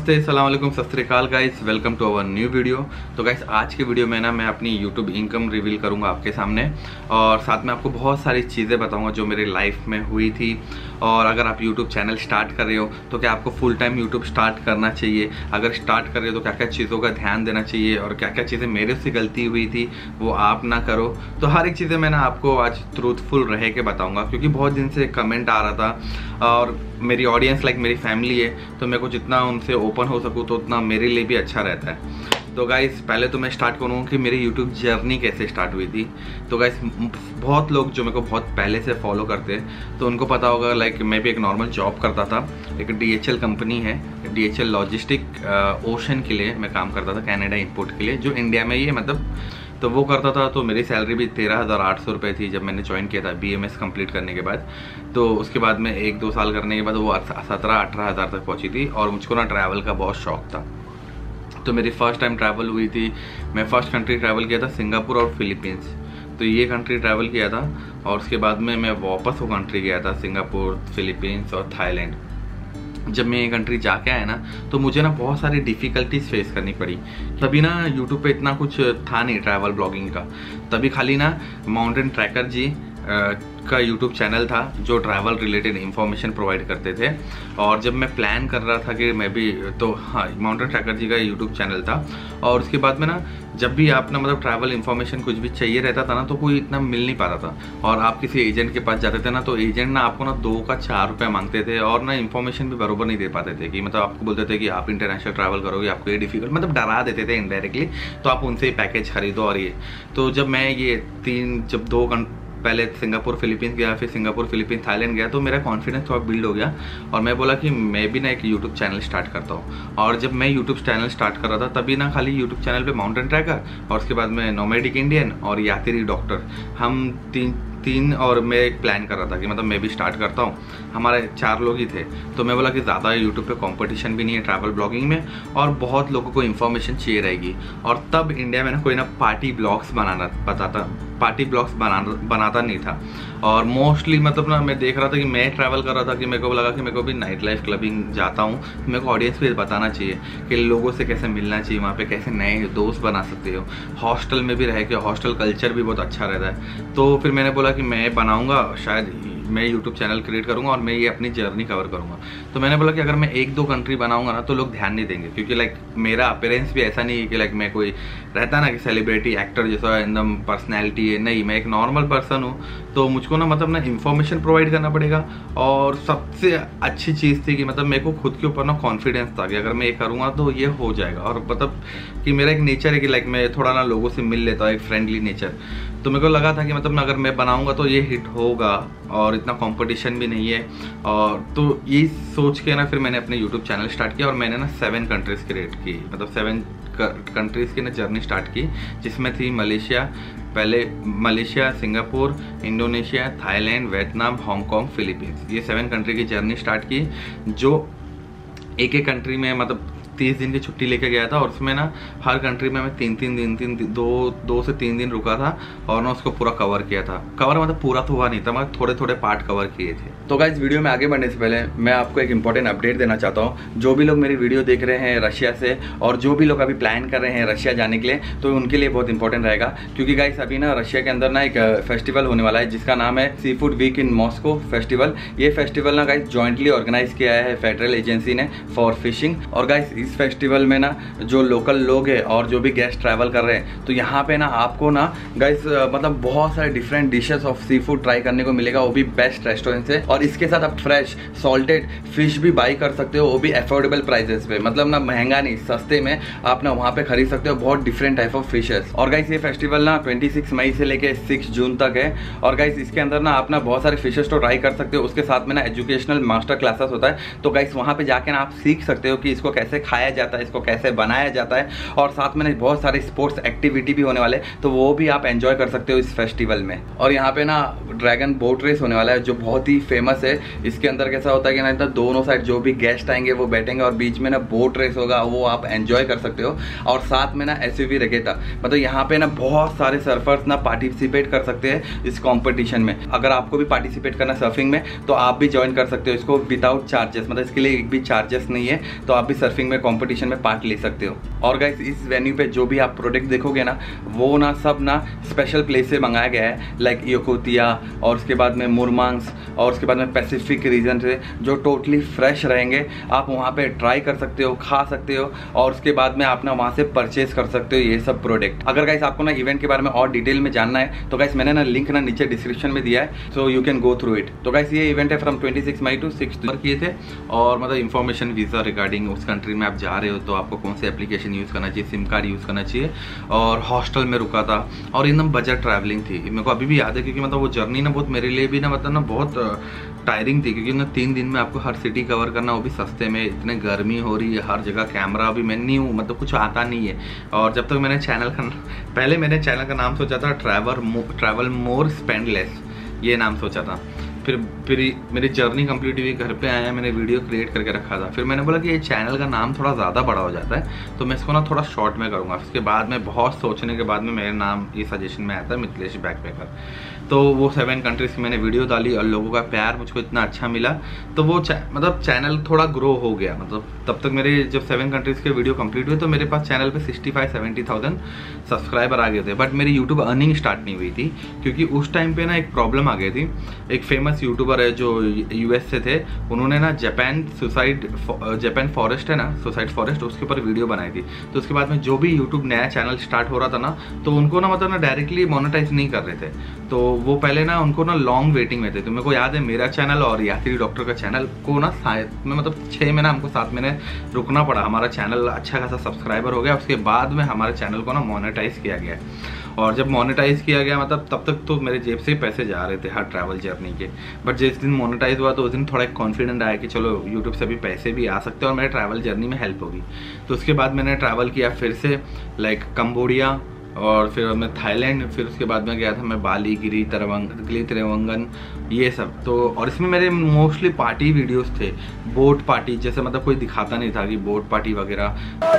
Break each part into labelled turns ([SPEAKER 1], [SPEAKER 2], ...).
[SPEAKER 1] नमस्ते, अस्सलाम वालेकुम, सत श्री अकाल guys, welcome to our new video. तो गाइस आज के वीडियो में ना मैं अपनी यूट्यूब इनकम रिवील करूंगा आपके सामने और साथ में आपको बहुत सारी चीज़ें बताऊंगा जो मेरी लाइफ में हुई थी। और अगर आप यूट्यूब चैनल स्टार्ट कर रहे हो तो क्या आपको फुल टाइम यूट्यूब स्टार्ट करना चाहिए, अगर स्टार्ट कर रहे हो तो क्या क्या चीज़ों का ध्यान देना चाहिए और क्या क्या चीज़ें मेरे से गलती हुई थी वो आप ना करो। तो हर एक चीज़ें मैं ना आपको आज ट्रूथफुल रह के बताऊँगा, क्योंकि बहुत दिन से कमेंट आ रहा था और मेरी ऑडियंस लाइक मेरी फैमिली है, तो मेरे को जितना उनसे ओपन हो सकूँ तो उतना मेरे लिए भी अच्छा रहता है। तो गाइस पहले तो मैं स्टार्ट करूँगा कि मेरी यूट्यूब जर्नी कैसे स्टार्ट हुई थी। तो गाइस बहुत लोग जो मेरे को बहुत पहले से फॉलो करते हैं तो उनको पता होगा, लाइक मैं भी एक नॉर्मल जॉब करता था। एक DHL कंपनी है, DHL लॉजिस्टिक ओशन के लिए मैं काम करता था, कनाडा इंपोर्ट के लिए, जो इंडिया में ही है मतलब। तो वो करता था, तो मेरी सैलरी भी 13,800 रुपये थी जब मैंने ज्वाइन किया था BMS कंप्लीट करने के बाद। तो उसके बाद में 1-2 साल करने के बाद वो 17-18 हज़ार तक पहुंची थी। और मुझको ना ट्रैवल का बहुत शौक था, तो मेरी फर्स्ट टाइम ट्रैवल हुई थी। मैं फर्स्ट कंट्री ट्रैवल किया था सिंगापुर और फिलीपींस, तो ये कंट्री ट्रैवल किया था। और उसके बाद में मैं वापस वो कंट्री गया था, सिंगापुर, फिलीपींस और थाईलैंड। जब मैं ये कंट्री जाके आया ना तो मुझे ना बहुत सारी डिफ़िकल्टीज फेस करनी पड़ी। तभी ना यूट्यूब पे इतना कुछ था नहीं ट्रैवल ब्लॉगिंग का, तभी खाली ना माउंटेन ट्रैकर जी का यूट्यूब चैनल था जो ट्रैवल रिलेटेड इंफॉर्मेशन प्रोवाइड करते थे। और जब मैं प्लान कर रहा था कि मैं भी, तो हाँ, माउंटेन ट्रैकर जी का यूट्यूब चैनल था। और उसके बाद में ना जब भी आप ना मतलब ट्रैवल इंफॉर्मेशन कुछ भी चाहिए रहता था ना तो कोई इतना मिल नहीं पा रहा था। और आप किसी एजेंट के पास जाते थे ना तो एजेंट ना आपको ना 2 का 4 रुपये मांगते थे और ना इन्फॉर्मेशन भी बरोबर नहीं दे पाते थे। कि मतलब आपको बोलते थे कि आप इंटरनेशनल ट्रैवल करोगे, आपको ये डिफिकल्ट, मतलब डरा देते थे इनडायरेक्टली, तो आप उनसे ही पैकेज खरीदो। और ये तो जब मैं ये 2 पहले सिंगापुर फिलीपींस गया, फिर सिंगापुर फिलीपींस थाईलैंड गया, तो मेरा कॉन्फिडेंस थोड़ा बिल्ड हो गया और मैं बोला कि मैं भी ना एक यूट्यूब चैनल स्टार्ट करता हूँ। और जब मैं यूट्यूब चैनल स्टार्ट कर रहा था तभी ना खाली यूट्यूब चैनल पे माउंटेन ट्रैकर और उसके बाद में नोमैडिक इंडियन और यात्री डॉक्टर, हम तीन और मैं एक प्लान कर रहा था कि मतलब मैं भी स्टार्ट करता हूँ। हमारे 4 लोग ही थे, तो मैं बोला कि ज़्यादा यूट्यूब पे कंपटीशन भी नहीं है ट्रैवल ब्लॉगिंग में और बहुत लोगों को इन्फॉर्मेशन चाहिए रहेगी। और तब इंडिया में ना कोई ना पार्टी ब्लॉग्स बनाता नहीं था। और मोस्टली मतलब ना मैं देख रहा था कि मैं ट्रैवल कर रहा था कि मेरे को लगा कि मेरे को भी नाइट लाइफ क्लबिंग जाता हूँ, मेरे को ऑडियंस भी बताना चाहिए कि लोगों से कैसे मिलना चाहिए, वहाँ पे कैसे नए दोस्त बना सकते हो। हॉस्टल में भी रह के हॉस्टल कल्चर भी बहुत अच्छा रहता है। तो फिर मैंने बोला कि मैं बनाऊँगा, शायद मैं यूट्यूब चैनल क्रिएट करूँगा और मैं ये अपनी जर्नी कवर करूँगा। तो मैंने बोला कि अगर मैं 1-2 कंट्री बनाऊँगा ना तो लोग ध्यान नहीं देंगे, क्योंकि लाइक मेरा अपीयरेंस भी ऐसा नहीं है कि लाइक मैं कोई रहता ना कि सेलिब्रिटी एक्टर जैसा एकदम पर्सनैलिटी है। नहीं, मैं एक नॉर्मल पर्सन हूँ, तो मुझको ना मतलब ना इन्फॉर्मेशन प्रोवाइड करना पड़ेगा। और सबसे अच्छी चीज़ थी कि मतलब मेरे को खुद के ऊपर ना कॉन्फिडेंस था कि अगर मैं ये करूँगा तो ये हो जाएगा। और मतलब कि मेरा एक नेचर है कि लाइक मैं थोड़ा ना लोगों से मिल लेता हूँ, एक फ्रेंडली नेचर। तो मेरे को लगा था कि मतलब ना अगर मैं बनाऊँगा तो ये हिट होगा और इतना कंपटीशन भी नहीं है। और तो यही सोच के ना फिर मैंने अपने यूट्यूब चैनल स्टार्ट किया और मैंने ना 7 कंट्रीज़ क्रिएट की, मतलब 7 कंट्रीज़ की ना जर्नी स्टार्ट की, जिसमें थी Malaysia, Singapore, Indonesia, Thailand, Vietnam, Hong Kong, Philippines. ये 7 कंट्री की जर्नी स्टार्ट की, जो एक कंट्री में मतलब 30 दिन की छुट्टी लेके गया था। और उसमें ना हर कंट्री में मैं 2 से 3 दिन रुका था और ना उसको पूरा कवर किया था। कवर मतलब पूरा तो हुआ नहीं था, मगर थोड़े पार्ट कवर किए थे। तो गाइस वीडियो में आगे बढ़ने से पहले मैं आपको एक इंपॉर्टेंट अपडेट देना चाहता हूँ। जो भी लोग मेरी वीडियो देख रहे हैं रशिया से और जो भी लोग अभी प्लान कर रहे हैं रशिया जाने के लिए, तो उनके लिए बहुत इंपॉर्टेंट रहेगा। क्योंकि गाइस अभी ना रशिया के अंदर ना एक फेस्टिवल होने वाला है जिसका नाम है seafood week in Moscow festival. ये फेस्टिवल ना गाइस जॉइंटली ऑर्गेनाइज किया है फेडरल एजेंसी ने फॉर फिशिंग। और गाइस इस फेस्टिवल में ना जो लोकल लोग हैं और जो भी गेस्ट ट्रैवल कर रहे हैं, तो यहाँ पे ना आपको ना गाइस मतलब बहुत सारे different dishes of seafood try करने को मिलेगा, वो भी बेस्ट रेस्टोरेंट से। और इसके साथ आप फ्रेश सॉल्टेड फिश भी बाई कर सकते हो, वो भी अफोर्डेबल प्राइसेस पे, मतलब ना महंगा नहीं, सस्ते में आप ना वहाँ पे खरीद सकते हो बहुत डिफरेंट टाइप ऑफ फिशेस। और गाइस ये फेस्टिवल ना 26 मई से लेके 6 जून तक है। और गाइस इसके अंदर ना आप ना बहुत सारे फिशेस तो ट्राई कर सकते हो, उसके साथ में ना एजुकेशनल मास्टर क्लासेस होता है। तो गाइस वहाँ पे जाके ना आप सीख सकते हो कि इसको कैसे खाया जाता है, इसको कैसे बनाया जाता है। और साथ में बहुत सारे स्पोर्ट्स एक्टिविटी भी होने वाले, तो वो भी आप एंजॉय कर सकते हो इस फेस्टिवल में। और यहाँ पे ना ड्रैगन बोट रेस होने वाला है जो बहुत ही फेमस है। इसके अंदर कैसा होता है कि ना दोनों साइड जो भी गेस्ट आएंगे वो बैठेंगे और बीच में ना बोट रेस होगा, वो आप एंजॉय कर सकते हो। और साथ में ना SUV रेगेटा, मतलब यहाँ पे ना बहुत सारे सर्फर्स ना पार्टिसिपेट कर सकते हैं इस कॉम्पिटिशन में। अगर आपको भी पार्टिसिपेट करना सर्फिंग में तो आप भी ज्वाइन कर सकते हो इसको विदाउट चार्जेस, मतलब इसके लिए एक भी चार्जेस नहीं है, तो आप भी सर्फिंग में कंपटीशन में पार्ट ले सकते हो। और गाइस इस वेन्यू पे जो भी आप प्रोडक्ट देखोगे ना, वो ना सब ना स्पेशल प्लेस से मंगाया गया है, लाइक योकोतिया और उसके बाद में मुरमांस और उसके बाद में पैसिफिक रीजन से, जो टोटली फ्रेश रहेंगे। आप वहाँ पे ट्राई कर सकते हो, खा सकते हो और उसके बाद में आप ना वहाँ से परचेज कर सकते हो ये सब प्रोडक्ट। अगर गाइस आपको ना इवेंट के बारे में और डिटेल में जानना है तो गाइस मैंने ना लिंक ना नीचे डिस्क्रिप्शन में दिया है, so you can go through it. तो गाइस ये इवेंट है फ्रॉम 26 मई टू 6 किए थे। और मतलब इन्फॉर्मेशन वीज़ा रिगार्डिंग उस कंट्री में आप जा रहे हो तो आपको कौन सी एप्लीकेशन यूज़ करना चाहिए, सिम कार्ड यूज़ करना चाहिए, और हॉस्टल में रुका था और एकदम बजट ट्रैवलिंग थी। मेरे को अभी भी याद है क्योंकि मतलब वो जर्नी ना बहुत मेरे लिए भी ना मतलब ना बहुत टायरिंग थी, क्योंकि ना 3 दिन में आपको हर सिटी कवर करना, वो भी सस्ते में। इतने गर्मी हो रही है, हर जगह कैमरा भी मैं नहीं हूँ, मतलब कुछ आता नहीं है। और जब तक मैंने पहले मैंने चैनल का नाम सोचा था ट्रैवल मोर स्पेंड लेस, ये नाम सोचा था। फिर मेरी जर्नी कंप्लीट हुई, घर पे आया, मैंने वीडियो क्रिएट करके रखा था। फिर मैंने बोला कि ये चैनल का नाम थोड़ा ज़्यादा बड़ा हो जाता है तो मैं इसको ना थोड़ा शॉर्ट में करूँगा। उसके बाद में बहुत सोचने के बाद में मेरा नाम ये सजेशन में आया था मिथिलेश बैकपैकर। तो वो 7 कंट्रीज़ की मैंने वीडियो डाली और लोगों का प्यार मुझको इतना अच्छा मिला तो वो मतलब चैनल थोड़ा ग्रो हो गया। मतलब तब तक मेरे जब 7 कंट्रीज़ के वीडियो कंप्लीट हुए तो मेरे पास चैनल पे 65-70,000 सब्सक्राइबर आ गए थे। बट मेरी यूट्यूब अर्निंग स्टार्ट नहीं हुई थी क्योंकि उस टाइम पे ना एक प्रॉब्लम आ गई थी। एक फेमस यूट्यूबर है जो US से थे, उन्होंने ना जापान फॉरेस्ट है ना, सुसाइड फॉरेस्ट, उसके ऊपर वीडियो बनाई थी। तो उसके बाद में जो भी यूट्यूब नया चैनल स्टार्ट हो रहा था ना, तो उनको ना मतलब ना डायरेक्टली मोनेटाइज नहीं कर रहे थे। तो वो पहले ना उनको ना लॉन्ग वेटिंग में थे। तो मेरे को याद है मेरा चैनल और यात्री डॉक्टर का चैनल को ना शायद में मतलब 6 महीना हमको 7 महीने रुकना पड़ा। हमारा चैनल अच्छा खासा सब्सक्राइबर हो गया, उसके बाद में हमारे चैनल को ना मोनेटाइज किया गया। और जब मोनेटाइज किया गया मतलब तब तक तो मेरे जेब से पैसे जा रहे थे हर ट्रैवल जर्नी के। बट जिस दिन मोनेटाइज हुआ तो उस दिन थोड़ा कॉन्फिडेंट आया कि चलो यूट्यूब से भी पैसे भी आ सकते हैं और मेरे ट्रैवल जर्नी में हेल्प होगी। तो उसके बाद मैंने ट्रैवल किया फिर से, लाइक कंबोडिया और फिर मैं थाईलैंड, फिर उसके बाद में गया था मैं बाली, गिरी त्रिवेंगन, ये सब। तो और इसमें मेरे मोस्टली पार्टी वीडियोस थे, बोट पार्टी, जैसे मतलब कोई दिखाता नहीं था कि बोट पार्टी वगैरह।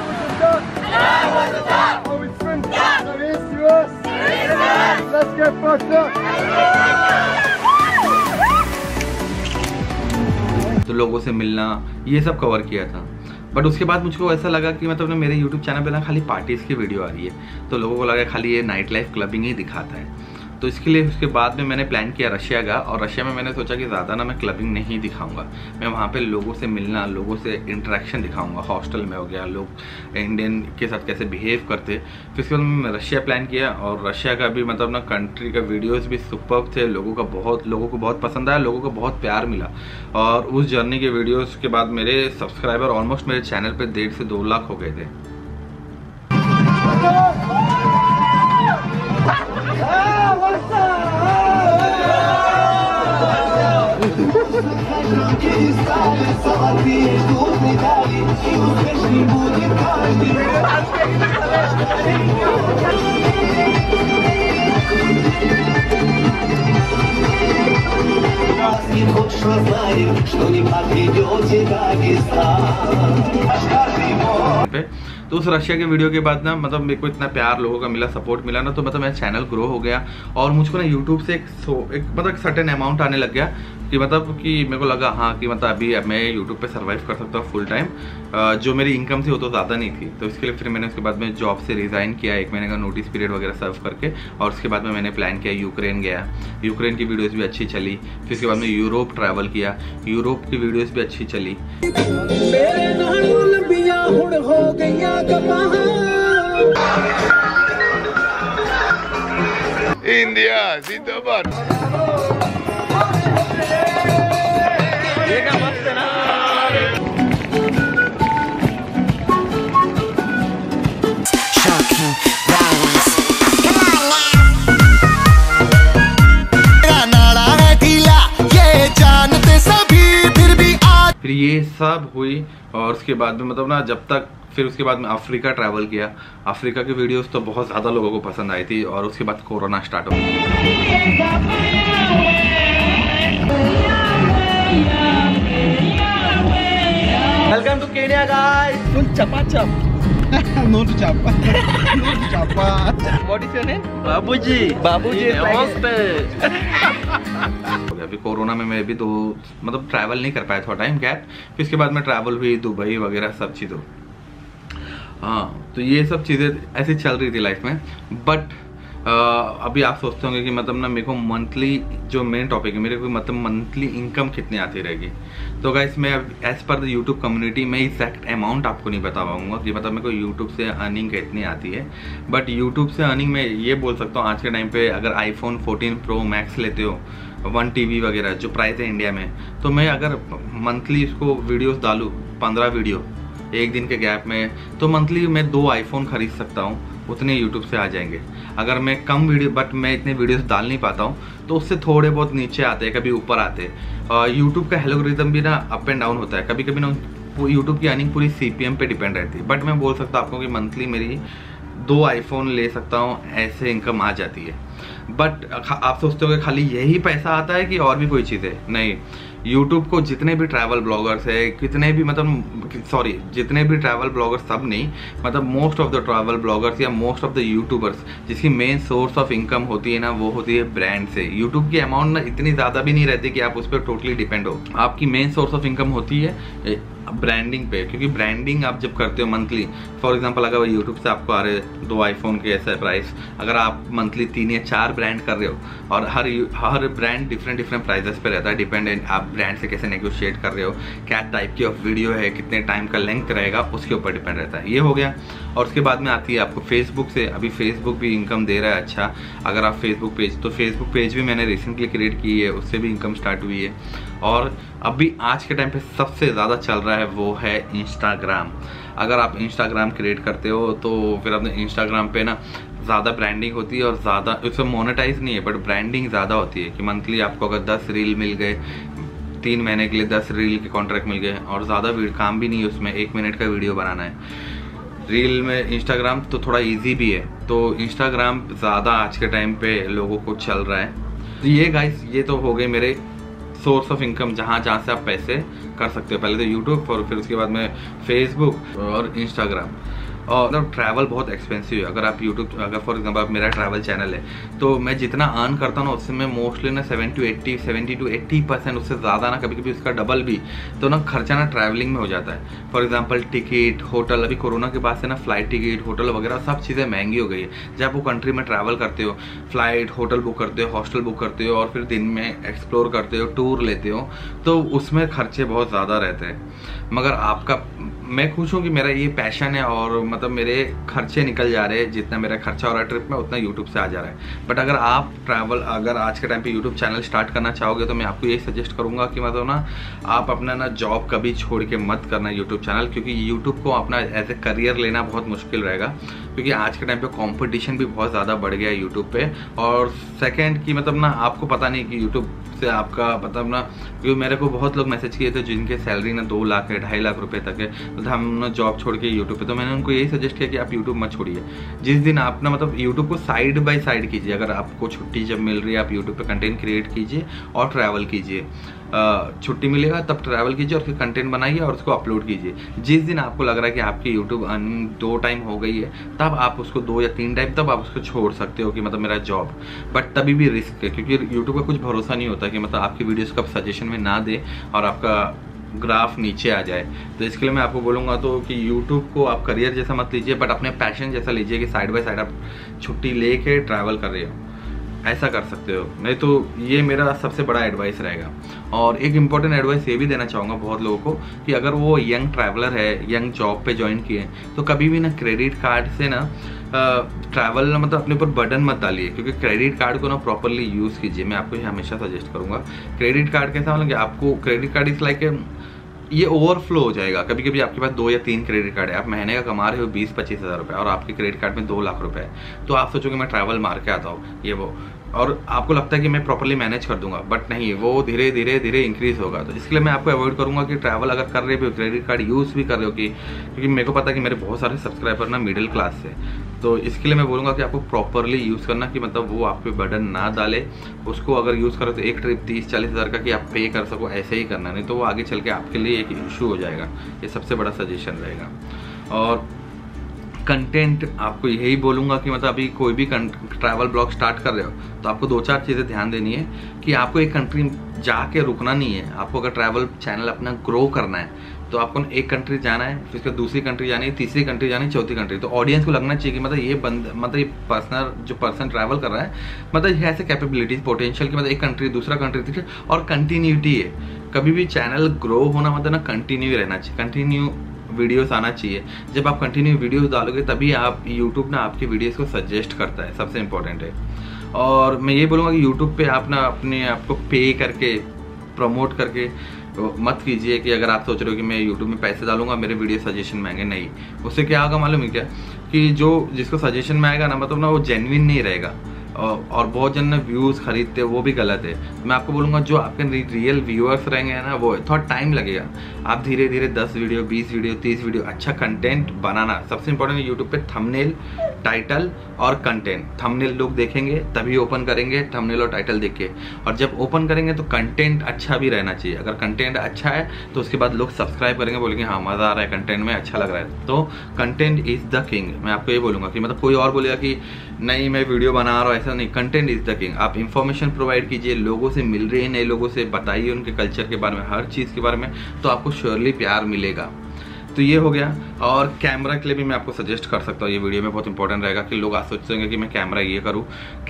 [SPEAKER 1] तो लोगों से मिलना, ये सब कवर किया था। बट उसके बाद मुझको ऐसा लगा कि मतलब मेरे YouTube चैनल पे ना खाली पार्टीज़ की वीडियो आ रही है, तो लोगों को लगा खाली ये नाइट लाइफ क्लबिंग ही दिखाता है। तो इसके लिए उसके बाद में मैंने प्लान किया रशिया का, और रशिया में मैंने सोचा कि ज़्यादा ना मैं क्लबिंग नहीं दिखाऊंगा, मैं वहाँ पे लोगों से मिलना, लोगों से इंटरेक्शन दिखाऊंगा। हॉस्टल में हो गया, लोग इंडियन के साथ कैसे बिहेव करते। फिर उसके बाद मैं रशिया प्लान किया, और रशिया का भी मतलब ना कंट्री का वीडियोस भी सुपर्ब थे। लोगों को बहुत पसंद आया, लोगों को बहुत प्यार मिला। और उस जर्नी के वीडियोज़ के बाद मेरे सब्सक्राइबर ऑलमोस्ट मेरे चैनल पर 1.5 से 2 लाख हो गए थे। तो उस रशिया के वीडियो के बाद ना मतलब मेरे को इतना प्यार लोगों का मिला, सपोर्ट मिला ना, तो मतलब मेरा चैनल ग्रो हो गया। और मुझको ना यूट्यूब से एक मतलब सर्टेन अमाउंट आने लग गया कि मतलब कि मेरे को लगा हाँ कि मतलब अभी मैं यूट्यूब पे सर्वाइव कर सकता हूँ फुल टाइम। जो मेरी इनकम थी वो तो ज़्यादा नहीं थी, तो इसके लिए फिर मैंने उसके बाद में जॉब से रिज़ाइन किया, 1 महीने का नोटिस पीरियड वगैरह सर्व करके। और उसके बाद में मैंने प्लान किया यूक्रेन गया, यूक्रेन की वीडियोज़ भी अच्छी चली। फिर उसके बाद में यूरोप ट्रैवल किया, यूरोप की वीडियोज़ भी अच्छी चली।
[SPEAKER 2] इंडिया जिंदाबाद। ये क्या मस्त है ना।
[SPEAKER 1] फिर ये सब हुई और उसके बाद में मतलब ना जब तक, फिर उसके बाद में अफ्रीका ट्रैवल किया। अफ्रीका की वीडियोस तो बहुत ज़्यादा लोगों को पसंद आई थी। और उसके बाद कोरोना स्टार्ट हो गया।
[SPEAKER 2] Welcome to Kenya guys. Full चपाचप। No to chapa. No to chapa. What is your name?
[SPEAKER 1] बाबूजी।
[SPEAKER 2] बाबूजी नमस्ते।
[SPEAKER 1] अभी कोरोना में मैं भी मतलब ट्रैवल नहीं कर पाया, थोड़ा टाइम गैप। फिर इसके बाद में ट्रैवल हुई दुबई वगैरह सब चीज़ों। हाँ, तो ये सब चीज़ें ऐसी चल रही थी लाइफ में। बट अभी आप सोचते होंगे कि मतलब ना मेरे को मंथली, जो मेन टॉपिक है मेरे को, मतलब मंथली इनकम कितनी आती रहेगी। तो गाइस मैं as per the YouTube community में एग्जैक्ट अमाउंट आपको नहीं बता पाऊंगा कि मतलब मेरे को यूट्यूब से अर्निंग कितनी आती है। बट यूट्यूब से अर्निंग में ये बोल सकता हूँ, आज के टाइम पे अगर iPhone 14 Pro Max लेते हो 1 TB वगैरह जो प्राइस है इंडिया में, तो मैं अगर मंथली इसको वीडियोस डालूँ 15 वीडियो एक दिन के गैप में, तो मंथली मैं 2 iPhone खरीद सकता हूँ, उतने यूट्यूब से आ जाएंगे। अगर मैं कम वीडियो, बट मैं इतने वीडियोस डाल नहीं पाता हूँ, तो उससे थोड़े बहुत नीचे आते हैं, कभी ऊपर आते हैं। यूट्यूब का एल्गोरिथम भी ना अप एंड डाउन होता है, कभी कभी ना यूट्यूब की अर्निंग पूरी CPM पे डिपेंड रहती है। बट मैं बोल सकता हूँ आपको कि मंथली मेरी 2 iPhone ले सकता हूँ, ऐसे इनकम आ जाती है। बट आप सोचते हो कि खाली यही पैसा आता है कि और भी कोई चीज़ है? नहीं, यूट्यूब को जितने भी ट्रैवल ब्लॉगर्स है, कितने भी जितने भी ट्रैवल ब्लॉगर्स, सब नहीं, मतलब most of the travel vloggers या मोस्ट ऑफ द यूट्यूबर्स, जिसकी मेन सोर्स ऑफ इनकम होती है ना, वो होती है ब्रांड से। यूट्यूब की अमाउंट ना इतनी ज़्यादा भी नहीं रहती कि आप उस पर टोटली डिपेंड हो। आपकी मेन सोर्स ऑफ इनकम होती है ब्रांडिंग पे, क्योंकि ब्रांडिंग आप जब करते हो मंथली, फॉर एग्जांपल अगर यूट्यूब से आपको आ रहे 2 iPhone के ऐसा प्राइस, अगर आप मंथली 3 या 4 ब्रांड कर रहे हो, और हर ब्रांड डिफरेंट प्राइजेस पे रहता है, डिपेंडेंट आप ब्रांड से कैसे नेगोशिएट कर रहे हो, क्या टाइप की ऑफ वीडियो है, कितने टाइम का लेंथ रहेगा, उसके ऊपर डिपेंड रहता है। ये हो गया। और उसके बाद में आती है आपको फेसबुक से। अभी फेसबुक भी इनकम दे रहा है अच्छा, अगर आप फेसबुक पेज भी मैंने रिसेंटली क्रिएट की है, उससे भी इनकम स्टार्ट हुई है। और अभी आज के टाइम पे सबसे ज़्यादा चल रहा है वो है इंस्टाग्राम। अगर आप इंस्टाग्राम क्रिएट करते हो तो फिर अपने इंस्टाग्राम पे ना ज़्यादा ब्रांडिंग होती है, और ज़्यादा उसमें मोनेटाइज नहीं है, बट ब्रांडिंग ज़्यादा होती है कि मंथली आपको अगर 10 रील मिल गए, 3 महीने के लिए 10 रील के कॉन्ट्रैक्ट मिल गए, और ज़्यादा काम भी नहीं है उसमें, 1 मिनट का वीडियो बनाना है रील में। इंस्टाग्राम तो थोड़ा ईजी भी है, तो इंस्टाग्राम ज़्यादा आज के टाइम पे लोगों को चल रहा है। तो ये गाइस, ये तो हो गए मेरे सोर्स ऑफ इनकम, जहाँ से आप पैसे कर सकते हो। पहले तो यूट्यूब, और फिर उसके बाद में फेसबुक और इंस्टाग्राम। और मतलब ट्रैवल बहुत एक्सपेंसिव है। अगर आप यूट्यूब, अगर फॉर एग्जांपल आप मेरा ट्रैवल चैनल है, तो मैं जितना अर्न करता हूँ ना, उससे मैं मोस्टली ना 70 to 80% उससे ज़्यादा ना, कभी कभी उसका डबल भी, तो ना खर्चा ना ट्रैवलिंग में हो जाता है। फॉर एग्जांपल टिकट, होटल, अभी कोरोना के बाद से ना फ्लाइट टिकट, होटल वगैरह सब चीज़ें महंगी हो गई है। जब वो कंट्री में ट्रैवल करते हो, फ्लाइट, होटल बुक करते हो, हॉस्टल बुक करते हो, और फिर दिन में एक्सप्लोर करते हो, टूर लेते हो, तो उसमें खर्चे बहुत ज़्यादा रहते हैं। मगर आपका, मैं खुश हूँ कि मेरा ये पैशन है, और मतलब मेरे खर्चे निकल जा रहे हैं, जितना मेरा खर्चा हो रहा है ट्रिप में उतना यूट्यूब से आ जा रहा है। बट अगर आप अगर आज के टाइम पे यूट्यूब चैनल स्टार्ट करना चाहोगे, तो मैं आपको यही सजेस्ट करूँगा कि मतलब ना आप अपना ना जॉब कभी छोड़ के मत करना यूट्यूब चैनल, क्योंकि यूट्यूब को अपना एज ए करियर लेना बहुत मुश्किल रहेगा, क्योंकि आज के टाइम पे कॉम्पिटिशन भी बहुत ज़्यादा बढ़ गया है यूट्यूब पे। और सेकेंड कि मतलब ना आपको पता नहीं कि यूट्यूब से आपका मतलब ना, क्योंकि मेरे को बहुत लोग मैसेज किए थे जिनके सैलरी ना 2 लाख है, 2.5 लाख रुपए तक है, तो हम ना जॉब छोड़ के यूट्यूब पे, तो मैंने उनको यही सजेस्ट किया कि आप यूट्यूब मत छोड़िए। जिस दिन आप ना मतलब यूट्यूब को साइड बाय साइड कीजिए, अगर आपको छुट्टी जब मिल रही है आप यूट्यूब पे कंटेंट क्रिएट कीजिए और ट्रैवल कीजिए। छुट्टी मिलेगा तब ट्रैवल कीजिए और फिर कंटेंट बनाइए और उसको अपलोड कीजिए। जिस दिन आपको लग रहा है कि आपकी यूट्यूब अर्निंग 2 टाइम हो गई है, तब आप उसको 2 या 3 टाइम, तब आप उसको छोड़ सकते हो कि मतलब मेरा जॉब। बट तभी भी रिस्क है, क्योंकि यूट्यूब का कुछ भरोसा नहीं होता कि मतलब आपकी वीडियोस को सजेशन में ना दे और आपका ग्राफ नीचे आ जाए। तो इसके लिए मैं आपको बोलूँगा तो कि यूट्यूब को आप करियर जैसा मत लीजिए, बट अपने पैशन जैसा लीजिए कि साइड बाय साइड आप छुट्टी लेके ट्रैवल कर रहे हो, ऐसा कर सकते हो। नहीं तो ये मेरा सबसे बड़ा एडवाइस रहेगा। और एक इम्पॉर्टेंट एडवाइस ये भी देना चाहूँगा बहुत लोगों को कि अगर वो यंग ट्रैवलर है, यंग जॉब पे ज्वाइन किए हैं, तो कभी भी ना क्रेडिट कार्ड से ना ट्रैवल ना मतलब अपने ऊपर बर्डन मत डालिए, क्योंकि क्रेडिट कार्ड को ना प्रॉपरली यूज़ कीजिए। मैं आपको ये हमेशा सजेस्ट करूँगा। क्रेडिट कार्ड कैसा मतलब कि आपको क्रेडिट कार्ड इज़ लाइक ये ओवरफ्लो हो जाएगा। कभी कभी आपके पास 2 या 3 क्रेडिट कार्ड है, आप महीने का कमा रहे हो 20-25 हज़ार रुपये, और आपके क्रेडिट कार्ड में 2 लाख रुपए है, तो आप सोचोगे मैं ट्रैवल मार के आता हूँ ये वो, और आपको लगता है कि मैं प्रॉपर्ली मैनेज कर दूंगा, बट नहीं, वो धीरे धीरे इंक्रीज होगा। तो इसके लिए मैं आपको अवॉइड करूंगा कि ट्रैवल अगर कर रहे हो, क्रेडिट कार्ड यूज़ भी कर रहे हो, क्योंकि मेरे को पता है कि मेरे बहुत सारे सब्सक्राइबर ना मिडिल क्लास से, तो इसके लिए मैं बोलूँगा कि आपको प्रॉपरली यूज़ करना, कि मतलब वो आप पे बर्डन ना डाले। उसको अगर यूज़ करो तो एक ट्रिप 30-40 हज़ार का कि आप पे कर सको, ऐसे ही करना, नहीं तो वो आगे चल के आपके लिए एक इशू हो जाएगा। ये सबसे बड़ा सजेशन रहेगा। और कंटेंट आपको यही बोलूँगा कि मतलब अभी कोई भी ट्रैवल ब्लॉग स्टार्ट कर रहे हो तो आपको 2-4 चीज़ें ध्यान देनी है कि आपको एक कंट्री जाके रुकना नहीं है। आपको अगर ट्रैवल चैनल अपना ग्रो करना है, तो आपको एक कंट्री जाना है, फिर उसके दूसरी कंट्री जानी है, तीसरी कंट्री जानी है, चौथी कंट्री। तो ऑडियंस को लगना चाहिए कि मतलब ये मतलब ये पर्सन ट्रैवल कर रहा है, मतलब ये ऐसे कैपेबिलिटीज पोटेंशियल की, मतलब एक कंट्री दूसरा कंट्री तीसरी, और कंटिन्यूटी है। कभी भी चैनल ग्रो होना मतलब ना कंटिन्यू रहना चाहिए, कंटिन्यू वीडियोस आना चाहिए। जब आप कंटिन्यू वीडियोस डालोगे तभी आप यूट्यूब ना आपके वीडियोस को सजेस्ट करता है, सबसे इम्पोर्टेंट है। और मैं ये बोलूँगा कि यूट्यूब पे आप ना अपने आप को पे करके प्रमोट करके मत कीजिए कि अगर आप सोच रहे हो कि मैं यूट्यूब में पैसे डालूंगा मेरे वीडियो सजेशन में आएंगे, नहीं। उससे क्या होगा मालूम है क्या, कि जो जिसको सजेशन में आएगा ना मतलब ना वो जेन्युइन नहीं रहेगा, और बहुत जन व्यूज़ खरीदते हैं, वो भी गलत है। मैं आपको बोलूँगा जो आपके रियल व्यूअर्स रहेंगे ना, वो थोड़ा टाइम लगेगा। आप धीरे धीरे 10 वीडियो 20 वीडियो 30 वीडियो अच्छा कंटेंट बनाना सबसे इंपॉर्टेंट है। यूट्यूब पे थंबनेल, टाइटल और कंटेंट। थंबनेल लोग देखेंगे तभी ओपन करेंगे, थंबनेल और टाइटल देख के, और जब ओपन करेंगे तो कंटेंट अच्छा भी रहना चाहिए। अगर कंटेंट अच्छा है तो उसके बाद लोग सब्सक्राइब करेंगे, बोलेंगे हाँ मज़ा आ रहा है, कंटेंट में अच्छा लग रहा है। तो कंटेंट इज़ द किंग। मैं आपको ये बोलूँगा कि मतलब कोई और बोलेगा कि नहीं मैं वीडियो बना रहा हूँ, ऐसा नहीं। Content is the king. आप इंफॉर्मेशन प्रोवाइड कीजिए, लोगों से मिल रहे हैं, नए लोगों से बताइए उनके कल्चर के बारे में, हर चीज़ के बारे में, तो आपको श्योरली प्यार मिलेगा। तो ये हो गया। और कैमरा के लिए भी मैं आपको सजेस्ट कर सकता हूँ, ये वीडियो में बहुत इंपॉर्टेंट रहेगा कि लोग आज सोचेंगे कि मैं कैमरा ये करूँ।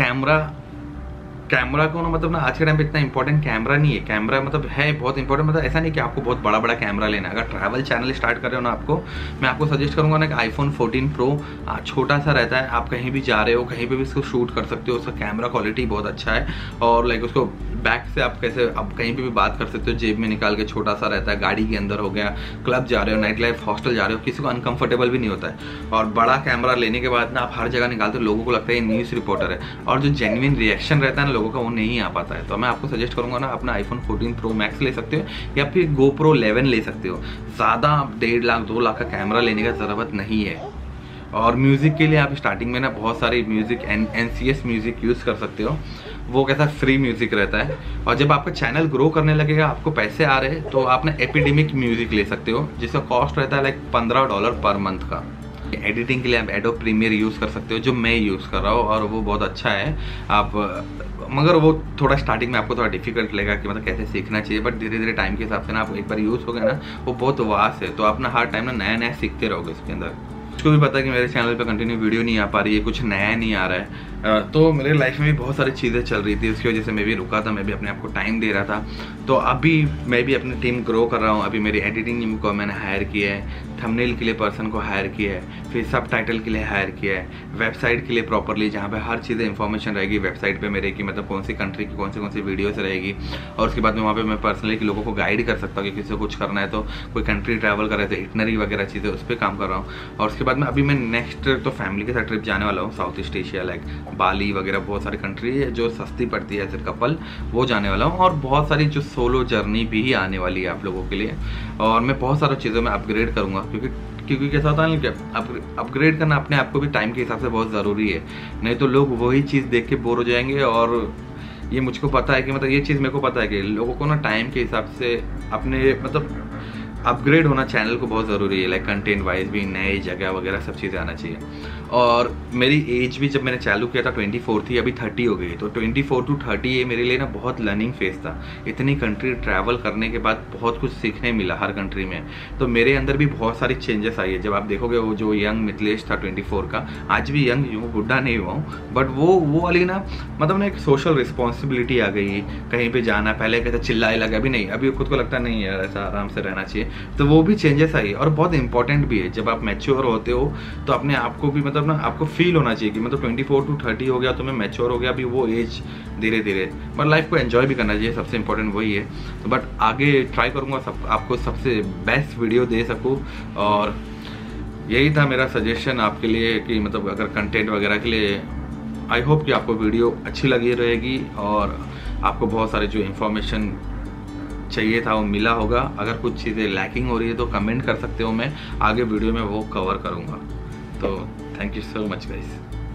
[SPEAKER 1] कैमरा को ना मतलब ना आज के टाइम पे इतना इंपॉर्टेंट कैमरा नहीं है। कैमरा मतलब है बहुत इंपॉर्टेंट, मतलब ऐसा नहीं कि आपको बहुत बड़ा बड़ा कैमरा लेना है। अगर ट्रैवल चैनल स्टार्ट कर रहे हो ना, मैं आपको सजेस्ट करूंगा ना कि आईफोन 14 प्रो छोटा सा रहता है, आप कहीं भी जा रहे हो कहीं पे भी इसको शूट कर सकते हो। उसका कैमरा क्वालिटी बहुत अच्छा है, और लाइक उसको बैक से आप कैसे आप कहीं पे भी बात कर सकते हो, जेब में निकाल के, छोटा सा रहता है, गाड़ी के अंदर हो गया, क्लब जा रहे हो, नाइट लाइफ, हॉस्टल जा रहे हो, किसी को अनकंफर्टेबल भी नहीं होता है। और बड़ा कैमरा लेने के बाद ना आप हर जगह निकालते हो, लोगों को लगता है ये न्यूज़ रिपोर्टर है, और जो जेन्युइन रिएक्शन रहता है ना लोगों का वो नहीं आ पाता है। तो मैं आपको सजेस्ट करूंगा ना अपना आईफोन 14 प्रो मैक्स ले सकते हो, या फिर GoPro 11 ले सकते हो। ज़्यादा 1.5 लाख 2 लाख का कैमरा लेने का ज़रूरत नहीं है। और म्यूज़िक के लिए आप स्टार्टिंग में ना बहुत सारी म्यूज़िक NCS म्यूज़िक यूज़ कर सकते हो, वो कैसा फ्री म्यूज़िक रहता है। और जब आपका चैनल ग्रो करने लगेगा, आपको पैसे आ रहे हैं, तो आप ना एपिडेमिक म्यूज़िक ले सकते हो, जिसका कॉस्ट रहता है लाइक $15 पर मंथ का। एडिटिंग के लिए आप एडोब प्रीमियर यूज़ कर सकते हो, जो मैं यूज़ कर रहा हूँ, और वो बहुत अच्छा है। आप मगर वो थोड़ा स्टार्टिंग में आपको थोड़ा डिफिकल्ट लगेगा कि मतलब कैसे सीखना चाहिए, बट धीरे धीरे टाइम के हिसाब से ना आप एक बार यूज़ हो गए ना, वो बहुत वास्ट है। तो आप ना हर टाइम ना नया नया सीखते रहोगे इसके अंदर। उसको भी पता है कि मेरे चैनल पे कंटिन्यू वीडियो नहीं आ पा रही है, कुछ नया नहीं आ रहा है। तो मेरे लाइफ में भी बहुत सारी चीज़ें चल रही थी, उसकी वजह से मैं भी रुका था, मैं भी अपने आप को टाइम दे रहा था। तो अभी मैं भी अपनी टीम ग्रो कर रहा हूँ। अभी मेरी एडिटिंग टीम को मैंने हायर किया है, थंबनेल के लिए पर्सन को हायर किया है, फिर सब टाइटल के लिए हायर किया है, वेबसाइट के लिए प्रॉपरली, जहाँ पे हर चीज़ें इंफॉर्मेशन रहेगी वेबसाइट पे मेरे की, मतलब कौन सी कंट्री की कौन सी वीडियोस रहेगी। और उसके बाद में वहाँ पे मैं पर्सनली लोगों को गाइड कर सकता हूँ कि किसी को कुछ करना है, तो कोई कंट्री ट्रैवल कर रहे थे, इटनरी वगैरह चीज़ें उस पर काम कर रहा हूँ। और उसके बाद में अभी मैं नेक्स्ट तो फैमिली के साथ ट्रिप जाने वाला हूँ, south east Asia, like Bali वगैरह, बहुत सारी कंट्री है जो सस्ती पड़ती है एज ए कपल, वो जाने वाला हूँ। और बहुत सारी जो सोलो जर्नी भी आने वाली है आप लोगों के लिए। और मैं बहुत सारी चीज़ों में अपग्रेड करूँगा, क्योंकि कैसा होता है ना, क्या अपग्रेड करना अपने आप को भी टाइम के हिसाब से बहुत ज़रूरी है। नहीं तो लोग वही चीज़ देख के बोर हो जाएंगे। और ये मुझको पता है कि मतलब ये चीज़ मेरे को पता है कि लोगों को ना टाइम के हिसाब से अपने मतलब अपग्रेड होना चैनल को बहुत ज़रूरी है, लाइक कंटेंट वाइज भी, नए जगह वगैरह सब चीज़ें आना चाहिए। और मेरी एज भी जब मैंने चालू किया था 24 थी, अभी 30 हो गई। तो 24 to 30 ये मेरे लिए ना बहुत लर्निंग फेज था। इतनी कंट्री ट्रैवल करने के बाद बहुत कुछ सीखने मिला हर कंट्री में। तो मेरे अंदर भी बहुत सारी चेंजेस आई है। जब आप देखोगे वो जो यंग मिथिलेश था 24 का, आज भी यंग हूँ, बुढ़ा नहीं हुआ हूँ, बट वो वाली ना मतलब ना एक सोशल रिस्पॉन्सिबिलिटी आ गई। कहीं पर जाना, पहले कैसे चिल्लाए लगा, अभी नहीं, अभी खुद को लगता नहीं यार ऐसा आराम से रहना चाहिए। तो वो भी चेंजेस आई, और बहुत इंपॉर्टेंट भी है। जब आप मैच्योर होते हो तो अपने आप को भी मतलब ना आपको फील होना चाहिए कि मतलब 24 to 30 हो गया तो मैं मैच्योर हो गया। अभी वो एज धीरे धीरे, बट लाइफ को एंजॉय भी करना चाहिए, सबसे इंपॉर्टेंट वही है। तो बट आगे ट्राई करूँगा आपको सबसे बेस्ट वीडियो दे सकूँ। और यही था मेरा सजेशन आपके लिए कि मतलब अगर कंटेंट वगैरह के लिए, आई होप कि आपको वीडियो अच्छी लगी रहेगी और आपको बहुत सारे जो इन्फॉर्मेशन चाहिए था वो मिला होगा। अगर कुछ चीज़ें लैकिंग हो रही है तो कमेंट कर सकते हो, मैं आगे वीडियो में वो कवर करूँगा। तो thank you so much guys.